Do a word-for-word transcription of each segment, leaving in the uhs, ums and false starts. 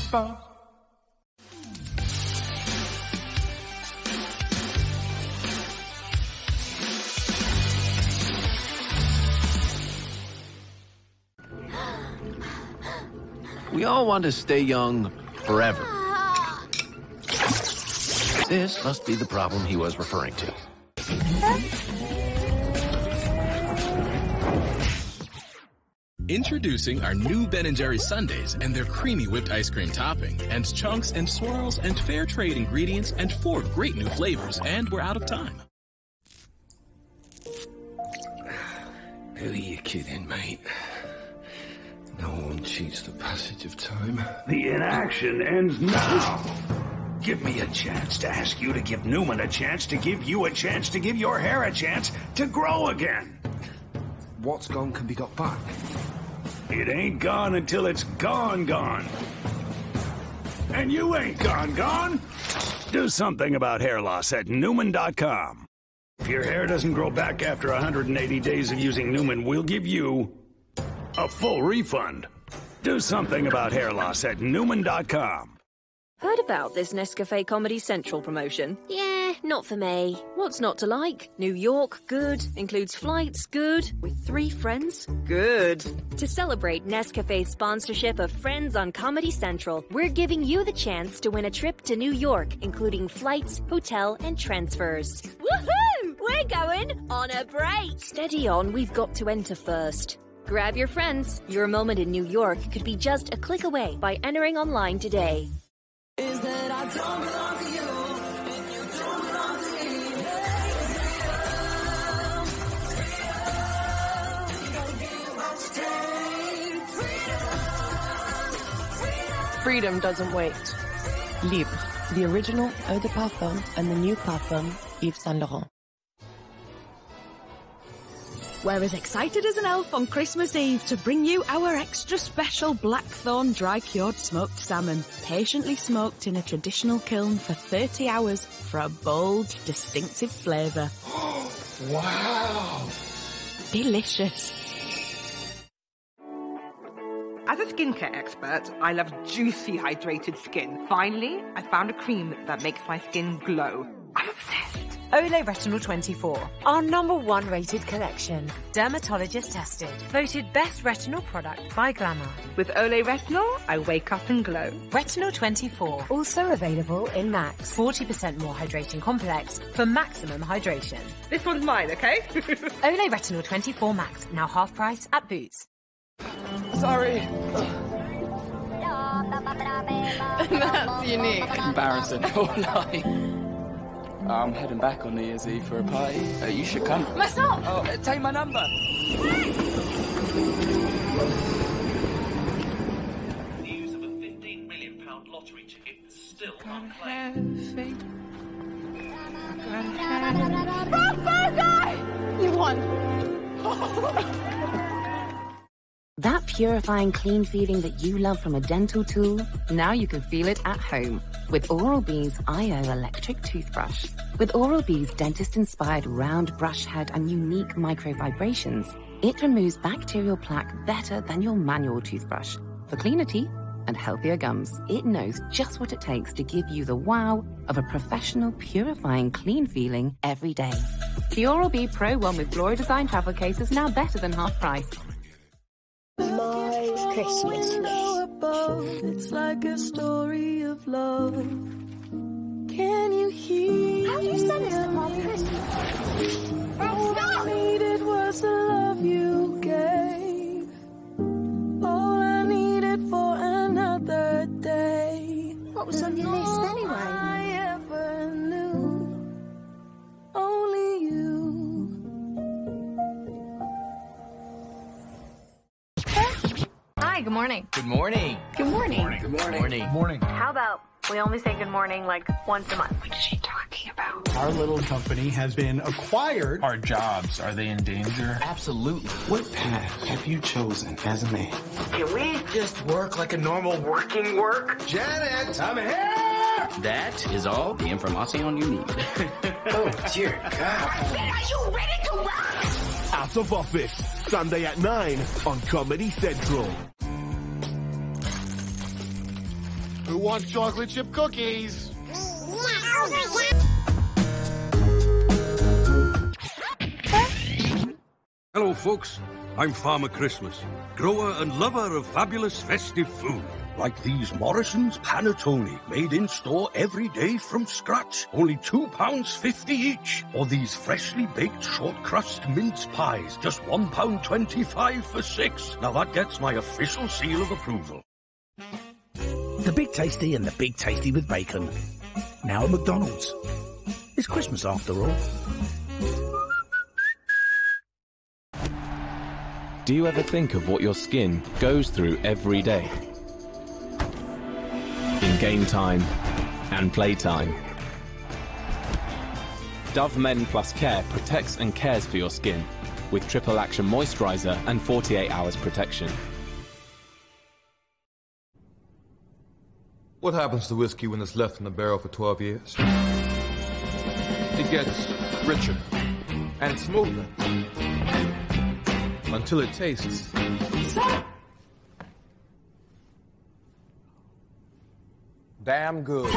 Bob. We all want to stay young forever. This must be the problem he was referring to. Introducing our new Ben and Jerry's sundaes and their creamy whipped ice cream topping, and chunks and swirls and fair trade ingredients and four great new flavors, and we're out of time. Who are you kidding, mate? No one cheats the passage of time. The inaction ends now. Give me a chance to ask you to give Newman a chance to give you a chance to give your hair a chance to grow again. What's gone can be got back. It ain't gone until it's gone gone. And you ain't gone gone. Do something about hair loss at Newman dot com. If your hair doesn't grow back after one hundred eighty days of using Newman, we'll give you a full refund. Do something about hair loss at Newman dot com. Heard about this Nescafé Comedy Central promotion? Yeah, not for me. What's not to like? New York, good. Includes flights, good. With three friends, good. To celebrate Nescafé's sponsorship of Friends on Comedy Central, we're giving you the chance to win a trip to New York, including flights, hotel, and transfers. Woohoo! We're going on a break! Steady on, we've got to enter first. Grab your friends. Your moment in New York could be just a click away by entering online today. Is that I don't belong to you, and you don't belong to me. Freedom doesn't wait. Libre, the original eau de parfum and the new parfum Yves Saint Laurent. We're as excited as an elf on Christmas Eve to bring you our extra special Blackthorn dry-cured smoked salmon, patiently smoked in a traditional kiln for thirty hours for a bold, distinctive flavour. Wow! Delicious. As a skincare expert, I love juicy, hydrated skin. Finally, I found a cream that makes my skin glow. I'm obsessed. Olay Retinol twenty-four, our number one rated collection. Dermatologist tested. Voted best retinol product by Glamour. With Olay Retinol, I wake up and glow. Retinol twenty-four, also available in Max. forty percent more hydrating complex for maximum hydration. This one's mine, okay? Olay Retinol twenty-four Max, now half price at Boots. Sorry. That's unique. Embarrassing. Oh, no. I'm heading back on New Year's Eve for a party. Uh, you should come. Myself! Oh, uh, take my number. News of a fifteen million pound lottery ticket still unclaimed. You won. That purifying, clean feeling that you love from a dental tool, now you can feel it at home with Oral-B's I O electric toothbrush. With Oral-B's dentist-inspired round brush head and unique micro vibrations, it removes bacterial plaque better than your manual toothbrush. For cleaner teeth and healthier gums, it knows just what it takes to give you the wow of a professional, purifying, clean feeling every day. The Oral-B Pro one with Glory Design travel case is now better than half price. My Christmas wish. It's like a story of love. Can you hear? How do you say this at my Christmas? All I needed was the love you gave. All I needed for another day. What was on your list anyway? All I ever knew. Only you. Hi, good morning. Good morning. Good morning. Good morning. Good morning. How about we only say good morning like once a month? What is she talking about? Our little company has been acquired. Our jobs, are they in danger? Absolutely. What path have you chosen as a man? Can we just work like a normal working work? Janet, I'm here! That is all the information you need. Oh, dear God. Are you ready to rock? Out of Office, Sunday at nine on Comedy Central. Who wants chocolate chip cookies? Hello, folks. I'm Farmer Christmas, grower and lover of fabulous festive food. Like these Morrison's panettone, made in store every day from scratch. Only two pounds fifty each. Or these freshly baked short crust mince pies, just one pound twenty-five for six. Now that gets my official seal of approval. The Big Tasty and the Big Tasty with bacon. Now at McDonald's. It's Christmas after all. Do you ever think of what your skin goes through every day? In game time and playtime. Dove Men Plus Care protects and cares for your skin with triple action moisturizer and forty-eight hours protection. What happens to whiskey when it's left in the barrel for twelve years? It gets richer and smoother until it tastes damn good.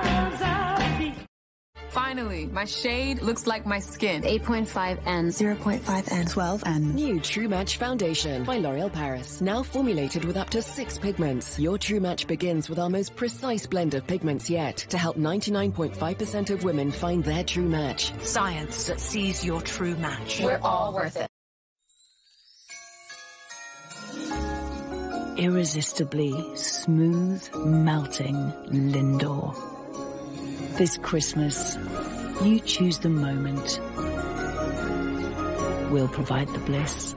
Finally, my shade looks like my skin. eight point five N, zero point five N, twelve N. New True Match Foundation by L'Oréal Paris. Now formulated with up to six pigments. Your True Match begins with our most precise blend of pigments yet to help ninety-nine point five percent of women find their true match. Science that sees your true match. We're all worth it. Irresistibly smooth, melting Lindor. This Christmas, you choose the moment. We'll provide the bliss.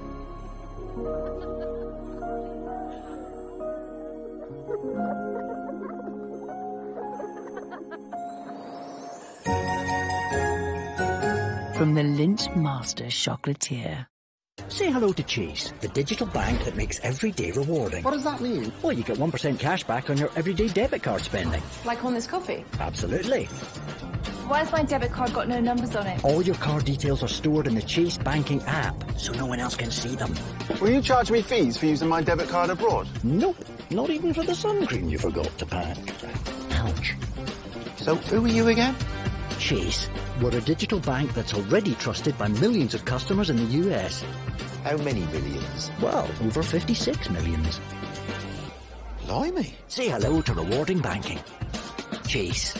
From the Lindt Master Chocolatier. Say hello to Chase, the digital bank that makes every day rewarding. What does that mean? Well, you get one percent cash back on your everyday debit card spending. Like on this coffee? Absolutely. Why's my debit card got no numbers on it? All your card details are stored in the Chase banking app, so no one else can see them. Will you charge me fees for using my debit card abroad? Nope, not even for the sun cream you forgot to pack. Ouch. So who are you again? Chase. We're a digital bank that's already trusted by millions of customers in the U S. How many millions? Well, over fifty-six millions. Blimey. Say hello to rewarding banking. Chase.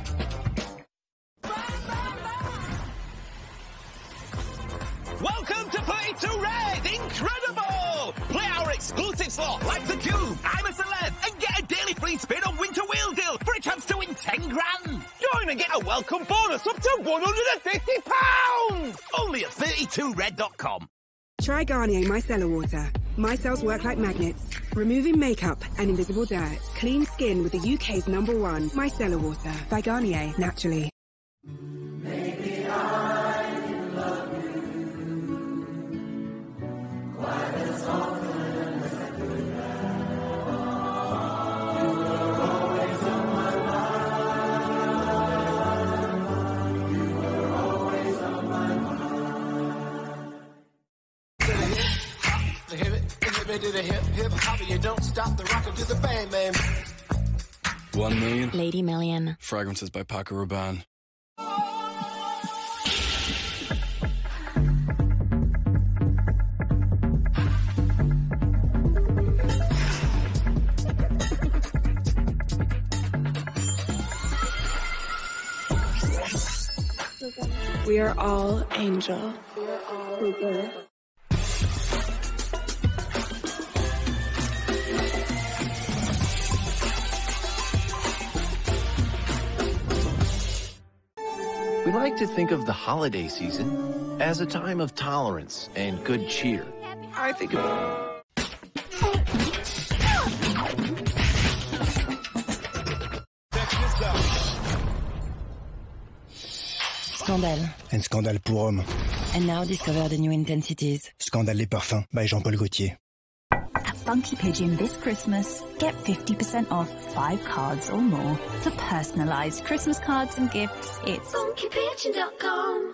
Welcome to Play to Red! Incredible! Play our exclusive slot like the Cube, I'm a Celeb, and get a daily free spin on Winter Wheel Deal for a chance to win ten grand! Join and get a welcome bonus up to one hundred fifty pounds! Only at thirty-two red dot com. Try Garnier Micellar Water. Micelles work like magnets, removing makeup and invisible dirt. Clean skin with the U K's number one Micellar Water by Garnier, naturally. Maybe I love you quite as often as I could have. You were always on my mind. You were always on my mind. The hip it, the hip it, to the hip hip hop, you don't stop the rocker to the bang bang. One million. Lady Million. Fragrances by Paco Rabanne. We are all angel. We are all good. We like to think of the holiday season as a time of tolerance and good cheer. I think of... Scandale. Un scandale pour hommes. And now discover the new intensities. Scandale les parfums by Jean-Paul Gaultier. At Funky Pigeon this Christmas, get fifty percent off five cards or more. For personalised Christmas cards and gifts, it's funky pigeon dot com.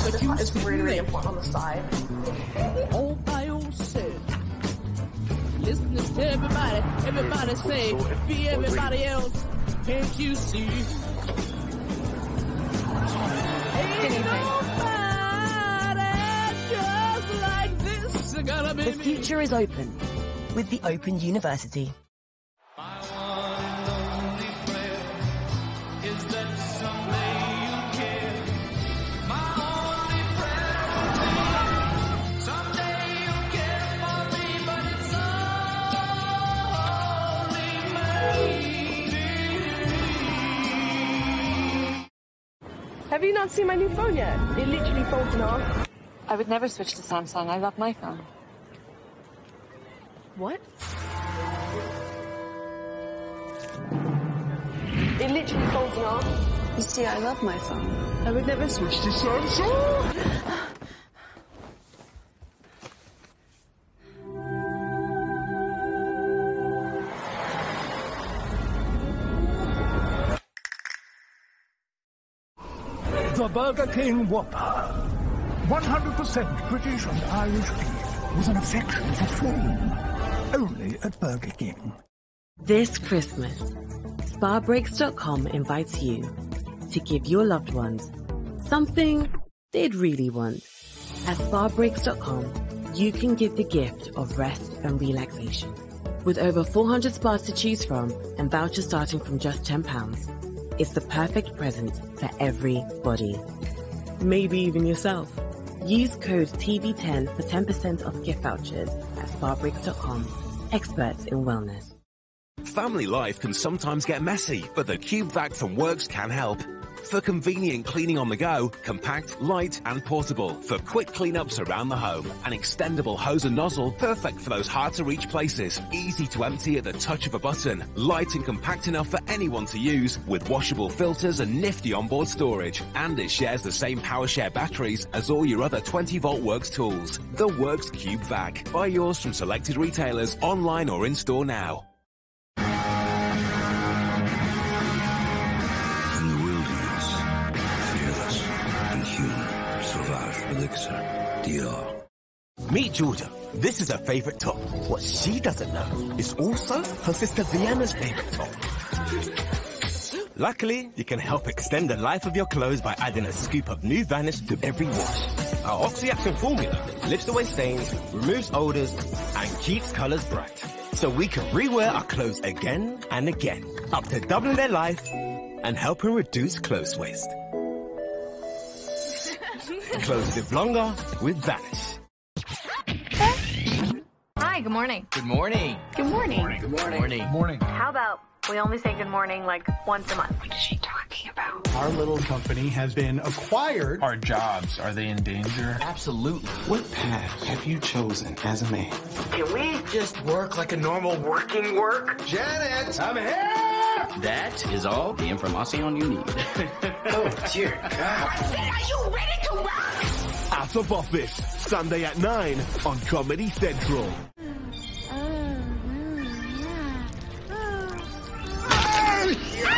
So this one is really, really important on the side. All by yourself. Listening to everybody, everybody say, be everybody else. Can't you see? Ain't nobody just like this. Gotta be The future is open with the Open University. Have you not seen my new phone yet? It literally folds in half. I would never switch to Samsung. I love my phone. What? It literally folds in half. You see, I love my phone. I would never switch to Samsung. The Burger King Whopper. one hundred percent British and Irish beef with an affection for flame. Only at Burger King. This Christmas, spa breaks dot com invites you to give your loved ones something they'd really want. At spa breaks dot com, you can give the gift of rest and relaxation. With over four hundred spas to choose from and vouchers starting from just ten pounds, it's the perfect present for everybody. Maybe even yourself. Use code T V ten for ten percent off gift vouchers at spa breaks dot com. Experts in wellness. Family life can sometimes get messy, but the Cube Vac from Works can help. For convenient cleaning on the go, compact, light and portable. For quick cleanups around the home. An extendable hose and nozzle, perfect for those hard to reach places. Easy to empty at the touch of a button. Light and compact enough for anyone to use, with washable filters and nifty onboard storage. And it shares the same PowerShare batteries as all your other twenty volt Works tools. The Works Cube Vac. Buy yours from selected retailers, online or in store now. Elixir, D R. Meet Georgia. This is her favorite top. What she doesn't know is also her sister Vienna's favorite top. Luckily, you can help extend the life of your clothes by adding a scoop of new Vanish to every wash. Our Oxy-Action formula lifts away stains, removes odors, and keeps colors bright. So we can rewear our clothes again and again, up to doubling their life and helping reduce clothes waste. Clothes live longer with Vanish. Hi, good morning. Good morning. Good morning. Good morning. Good morning. How about we only say good morning like once a month? What is she talking about? Our little company has been acquired. Our jobs, are they in danger? Absolutely. What path have you chosen as a man? Can we just work like a normal working work? Janet! I'm here! That is all the information you need. Oh, dear God. Are you ready to rock? Out of Office, Sunday at nine on Comedy Central. Ah!